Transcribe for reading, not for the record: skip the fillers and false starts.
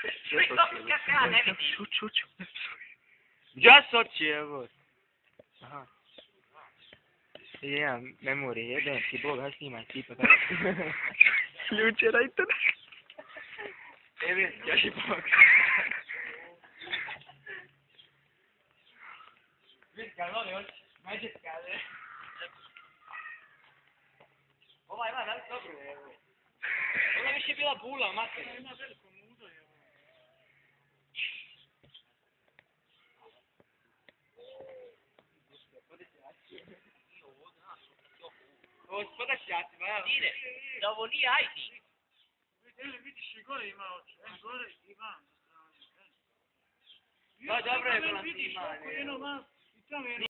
Ja ne vidim. Ču. Ja sad će, evo. Aha. Ja, memorije, jedan ti Bog, aj snimaj tipa tako. Ključe, rajte. Evo, još i Bog. Vidi kad voli oči, mađet kaže. Ova ima danas dobro, evo. Ona više bila bula, mater. Ima veliko mudo, evo. Gospoda šćati, ba evo. Ide, da ovo nije ajdi. Vidiš i gore ima oči, gore ima. Ba dobro je bilo snimanje. I tamo je